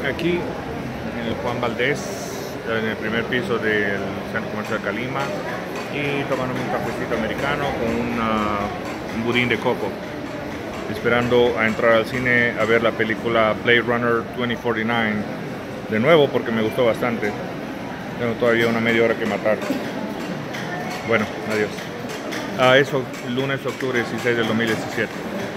aquí en el Juan Valdez, en el primer piso del Centro Comercial Colima, y tomándome un cafecito americano con un budín de coco, esperando a entrar al cine a ver la película Blade Runner 2049 de nuevo, porque me gustó bastante. Tengo todavía una media hora que matar. Bueno, adiós. Eso, lunes, octubre 16 del 2017.